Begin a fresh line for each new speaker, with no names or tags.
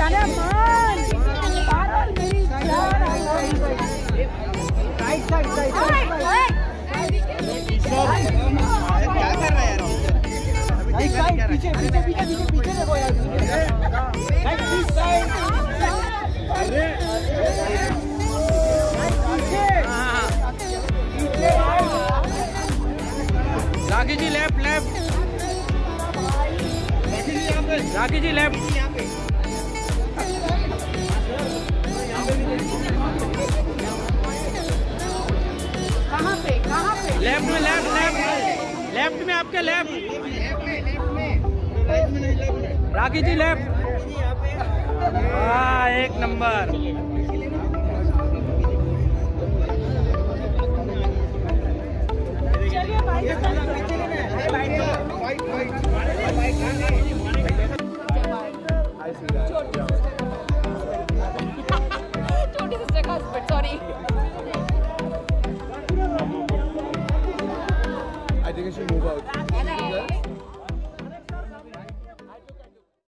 जाने मान पागल मेरी जान। राइट साइड क्या कर रहा है यार? राइट साइड पीछे पीछे पीछे पीछे पीछे देखो यार। Right this side. अरे
Rakhi ji left left. Rakhi ji left.
कहाँ पे
लेफ्ट में लेफ्ट लेफ्ट लेफ्ट में आपके लेफ्ट। राखी जी लेफ्ट। हाँ एक नंबर।
छोटी सिस्टर का husband, sorry.
I think I should move out.